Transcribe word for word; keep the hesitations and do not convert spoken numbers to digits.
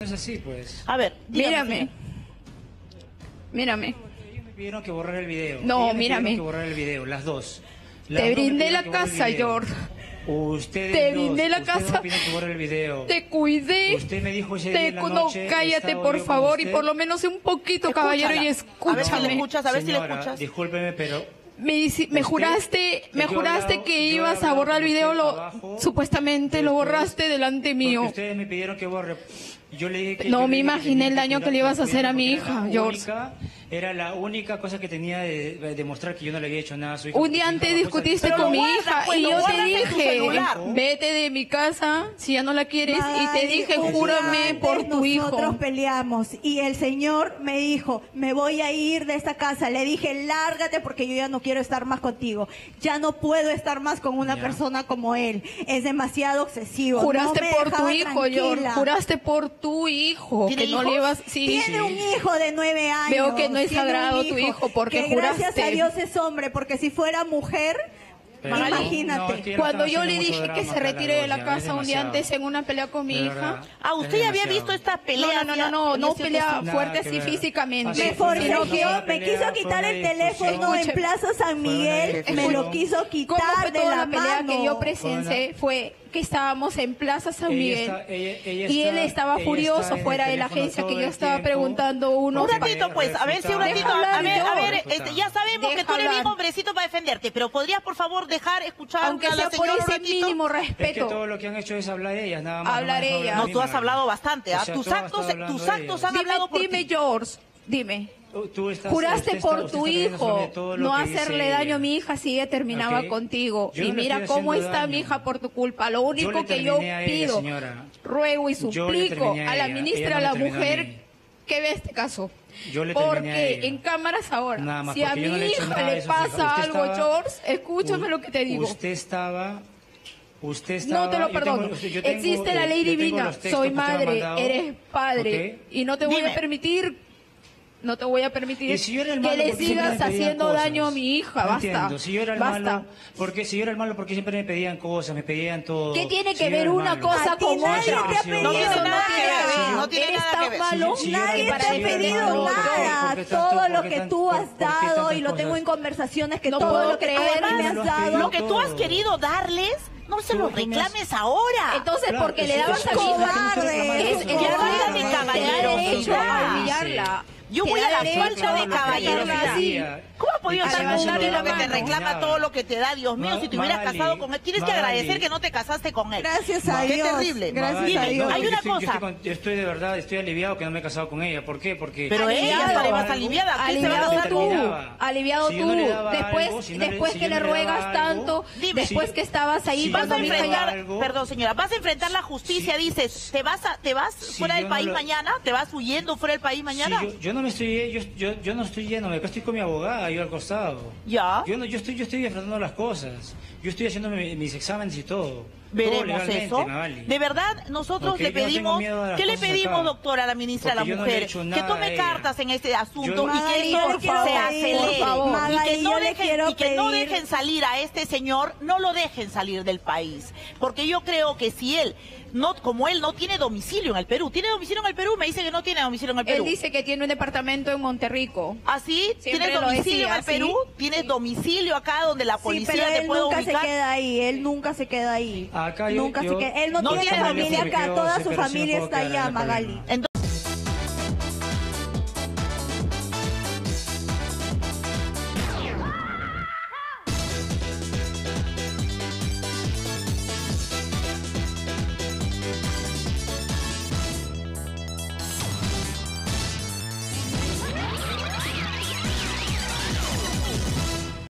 es así, pues. A ver, dígame, Mírame. señor. Mírame. Ellos me pidieron que borrar el video. No, Ellos me mírame. pidieron que borrar el video, las dos. Las Te dos me brindé pidieron la que borre el casa, video. George. Ustedes Te dos, brindé la ustedes casa. me pidieron que borre el video. Te cuidé. Usted me dijo ese Te día en la no, noche, cállate, estaba por yo con favor, y usted. por lo menos un poquito, caballero, y Escúchala. A ver si le escúchame. escuchas, a ver si le Señora, escuchas. discúlpeme, pero Me, hici- me Usted- juraste, me yo he juraste hablado- que yo he ibas a hablado borrar el con video, usted lo abajo, supuestamente lo después, borraste delante porque mío. ustedes me pidieron que borre. Yo le dije que No yo me le dije que imaginé tenía el que daño que le cuidar- ibas a hacer a mi porque era hija, la George. única- Era la única cosa que tenía de de demostrar que yo no le había hecho nada a su hija. Un porque día su antes hija bajó discutiste esa- Pero con mi lo guardas, hija pues, y lo yo te guardas en tu dije, celular. vete de mi casa si ya no la quieres, y te Magali, dije, un día júrame antes por tu hijo. Nosotros peleamos y el señor me dijo, me voy a ir de esta casa. Le dije, lárgate porque yo ya no quiero estar más contigo. Ya no puedo estar más con una Ya. persona como él. Es demasiado excesivo. Juraste No me por tu dejaba hijo, George, tranquila. juraste por tu hijo, ¿Tiene que no hijos? le ibas, sí. Tiene un hijo de nueve años. Veo que no es tiene un sagrado tu hijo, porque que gracias juraste. a Dios es hombre, porque si fuera mujer, Pero Magali, no, imagínate. es que ya Cuando están yo le haciendo dije mucho que drama se acá, retire de la ya, es casa un día demasiado. antes en una pelea con mi De hija. verdad, Ah, usted es ya había demasiado. visto esta pelea. No, no, no, no, no pelea Nada fuerte que así ver. físicamente. Así Me fue, forcejeó, fue una me pelea, quiso fue quitar una el discusión. teléfono en Escuche, Plaza San fue una Miguel, me discusión. lo quiso ¿Cómo quitar fue de toda la la pelea mano. que yo presencié? Fue que estábamos en Plaza San Ella Miguel está- ella- ella y él está- estaba ella furioso está en el fuera de la teléfono agencia que todo yo el estaba tiempo. preguntando unos... Un ratito, pues, a ver si un ratito, Deja hablar, a ver, a ver, George. este, ya sabemos que Deja tú eres bien hablar. hombrecito para defenderte, pero podrías, por favor, dejar escuchar Aunque a la sea por señora un ese ratito. mínimo Es que respeto. todo lo que han hecho es hablar ellas, nada más. Hablar no me han ellas. No, hablado tú has a mí, hablado Magali. bastante, O ¿ah? sea, tus tú has actos, estado hablando tus de actos ellas. han Dime, hablado por dime, ti. George, dime. Tú estás- Juraste usted está- por usted tu está creyendo hijo sobre todo lo no que hacerle dice daño ella. a mi hija si ella terminaba Ok. contigo. Yo Y no le mira estoy cómo haciendo está daño. mi hija por tu culpa. Lo único Yo le que yo terminé a ella, pido, señora. ruego y Yo le suplico terminé a a la ella. ministra Ella de no la me terminó a Mujer mí. que vea este caso. Yo le terminé a Porque ella. en cámaras ahora, Nada más, si a porque mi yo no le he hecho hija nada de le eso, fija. pasa Usted algo, estaba- George, escúchame U- lo que te digo. Usted estaba... Usted estaba... No te lo yo tengo- perdono. yo tengo, Existe la eh, ley yo tengo divina. los textos Soy que usted me ha madre, mandado. eres padre. Ok. Y no te voy Dime. a permitir, no te voy a permitir Y si yo era el que malo, le ¿por qué siempre sigas me pedían haciendo cosas? daño a mi hija. No Basta. entiendo. Si yo era el Basta. malo, porque si yo era el malo, porque siempre me pedían cosas, me pedían todo. ¿Qué tiene Si que yo era ver el una malo. cosa A ti con nadie otra? te ha pedido No tiene nada que ver, nada. no tiene Eres nada tan que ver. malo Si- si yo era Nadie el te malo, ha si yo era el pedido malo, ¿por qué- nada. por qué tanto- Todo por lo qué que tan- tú por- has por qué dado tantas y lo tengo cosas? en conversaciones que No todo puedo lo que creer. tú me Además, has lo has dado. pedido Lo que tú has todo. querido darles, no se Tú- lo tú me has- reclames ahora. Entonces, Claro, porque le eso- dabas eso- a mi eso- hija, cobarde, es es es cobarde. falta de Te da caballerosidad derecho a a humillarla. Yo Te voy da a la derecho falta de a caballerosidad. así. ¿Cómo ha podido A estar con un levantarle tipo la que te mano. reclama todo lo que te da? Dios mío, Ma- si te hubieras Magali, casado con él, tienes que Magali. agradecer que no te casaste con él. Gracias a Qué Dios. terrible. Gracias Magali, a Dime, Dios. hay yo una estoy- yo cosa. estoy con- Yo estoy de verdad, estoy aliviado que no me he casado con ella. ¿Por qué? Porque... Pero ella Aliviado. estará más aliviada. ¿Quién se va a Aliviado casar tú, con terminaba. aliviado Si yo tú. no le daba Después, algo, si no le- después si que yo le no le daba ruegas algo, tanto, dime. después Si- que estabas ahí si Vas cuando a yo mi no le hija daba enfrentar, ya... algo- perdón señora, vas a enfrentar la justicia, Si- dices, ¿te vas a, te vas Si fuera yo del no país lo- mañana? ¿Te vas huyendo fuera del país mañana? Sí, yo, yo no me estoy, yo, yo, yo no estoy yendo, acá estoy con mi abogada, yo al costado. Ya. Yo no, yo estoy, yo estoy enfrentando las cosas. Yo estoy haciendo mi- mis exámenes y todo. Todo Veremos legalmente, eso. Magali. De verdad, nosotros Ok, le yo no tengo pedimos, miedo a las ¿qué le cosas pedimos, acá. doctora, a la ministra de Porque la yo no le he Mujer? hecho Que nada tome a ella. cartas en este asunto Yo- y que Magali, esto yo le quiero se pedir, acelere. por favor. Y que Magali, no yo le dejen, quiero y que no pedir- dejen salir a este señor, no lo dejen salir del país. Porque yo creo que si él, no, como él no tiene domicilio en el Perú, ¿tiene domicilio en el Perú? Me dice que no tiene domicilio en el Perú. Él dice que tiene un departamento en Monterrico. ¿Así? Siempre ¿Tienes lo domicilio decía, en el Perú? ¿sí? ¿Tienes domicilio acá donde la Sí, policía pero te él puede nunca ubicar? se queda ahí, él nunca se queda ahí. Acá yo- nunca yo- se queda. Él no, No tiene tiene familia domicilio, acá, pero toda sí, su pero sí me familia puedo está quedar en allá, el Magali. problema. Entonces,